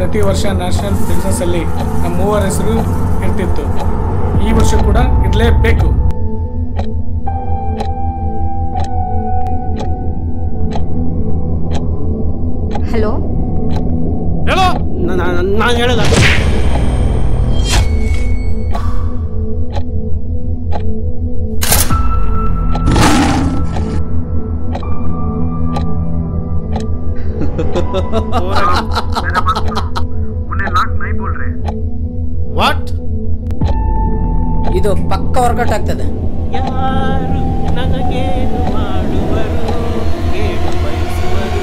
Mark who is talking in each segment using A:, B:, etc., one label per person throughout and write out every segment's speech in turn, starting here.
A: ಪ್ರತಿ ವರ್ಷ national business ಅಲ್ಲಿ ನಮ್ಮ ಮೂವರ ಹೆಸರು ಇರ್ತಿತ್ತು. ಈ ವರ್ಷ ಕೂಡ ಇರಲೇಬೇಕು.
B: ಹಲೋ
C: ಹೇಳೋ, ನಾನು ಹೇಳಲ್ಲ. ವಾಟ್?
D: ಇದು ಪಕ್ಕ ವರ್ಕೌಟ್ ಆಗ್ತದೆ.
C: ಯಾರು ನನಗೇನು ಮಾಡುವರು, ಏನು ಬಯಸುವರು?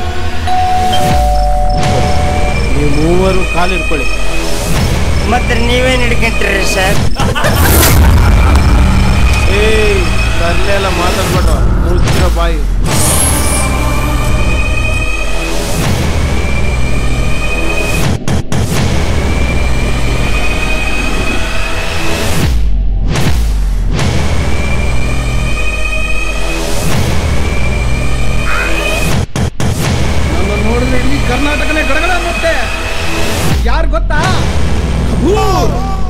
C: ನೀವು ಮೂವರು ಕಾಲಿಡ್ಕೊಳ್ಳಿ.
D: ಮತ್ತೆ ನೀವೇನು ಹಿಡ್ಕೊಂತೀರಿ ಸರ್?
C: ಏಯ್, ಅಲ್ಲೆಲ್ಲ ಮಾತಾಡ್ಬೇಡ, ಮುಚ್ಚಿರೋ ಬಾಯಿ.
A: ನೋಡಿದ್ರೆ ಇಡೀ ಕರ್ನಾಟಕನೇ ಗಡಗಡ ಅನ್ನುತ್ತೆ. ಯಾರು ಗೊತ್ತಾ?